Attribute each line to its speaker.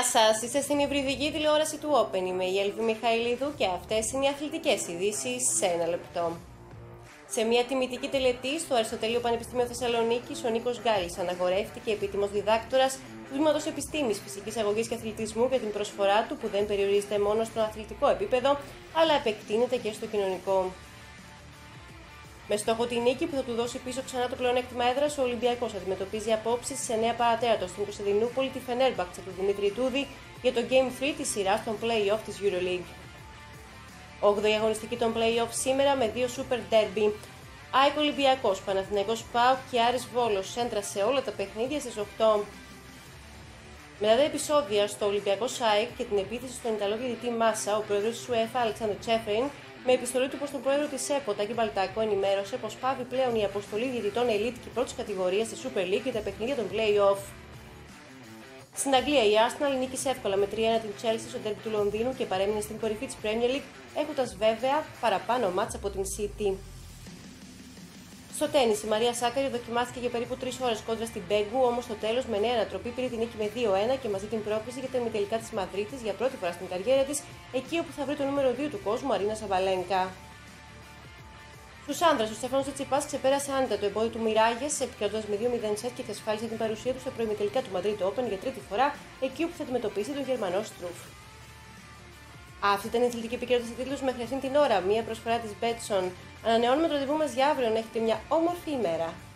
Speaker 1: Γεια σας, είστε στην υβριδική τηλεόραση του Open. Είμαι η Έλβη Μιχαηλίδου και αυτές είναι οι αθλητικές ειδήσεις σε ένα λεπτό. Σε μια τιμητική τελετή στο Αριστοτέλειο Πανεπιστήμιο Θεσσαλονίκης, ο Νίκος Γκάλης αναγορεύτηκε επίτιμος διδάκτορας του Τμήματος Επιστήμης, Φυσικής Αγωγής και Αθλητισμού για την προσφορά του που δεν περιορίζεται μόνο στο αθλητικό επίπεδο, αλλά επεκτείνεται και στο κοινωνικό. Με στόχο τη νίκη που θα του δώσει πίσω ξανά το πλεονέκτημα έδρας, ο Ολυμπιακός αντιμετωπίζει απόψε σε 9 παρατέρατο στην Κωνσταντινούπολη τη Φενέρμπαχτσε του Δημήτρη Τούδη για το Game 3 της σειράς των play-off της EuroLeague. 8η αγωνιστική των play-off σήμερα με 2 Super Derby. ΑΕΚ Ολυμπιακός, Παναθηναϊκός ΠΑΟΚ και Άρης Βόλος, σέντρα σε όλα τα παιχνίδια στις 8. Μετά τα επεισόδια στο Ολυμπιακό ΑΕΚ και την επίθεση στον Ιταλό διαιτητή Μάσα, ο πρόεδρος της UEFA, Αλεξάνδρ Τσέφριν, με επιστολή του προς τον πρόεδρο της ΕΠΟ, Τάκη Μπαλτάκο, ενημέρωσε πως πάβει πλέον η αποστολή διαιτητών Elite και πρώτης κατηγορίας στη Super League για τα παιχνίδια των play-off. Στην Αγγλία, η Arsenal νίκησε εύκολα με 3-1 την Chelsea στο ντέρμπι του Λονδίνου και παρέμεινε στην κορυφή της Premier League, έχοντας βέβαια παραπάνω μάτς από την City. Στο τένις, η Μαρία Σάκαρη δοκιμάστηκε για περίπου 3 ώρες κόντρα στην Μπέγκου, όμως στο τέλος με νέα ανατροπή πήρε την νίκη με 2-1 και μαζί την πρόκριση για τα ημιτελικά της Μαδρίτης για πρώτη φορά στην καριέρα της, εκεί όπου θα βρει το νούμερο 2 του κόσμου, Αρίνα Σαβαλένκα. Στους άνδρες, ο Στέφανος Τσιτσιπάς ξεπέρασε άνετα το εμπόδιο του Μιράγες, επικρατώντας με 2-0 σετ και εξασφάλισε την παρουσία του στα προημιτελικά του Madrid Open για τρίτη φορά, εκεί όπου θα αντιμετωπίσει τον Γερμανό Στρουφ. Αυτή ήταν η αθλητική επικαιρότητα τίτλους μέχρι αυτήν την ώρα. Μία προσφορά της Betson. Ανανεώνουμε το ραντεβού μας για αύριο να έχετε μια όμορφη ημέρα.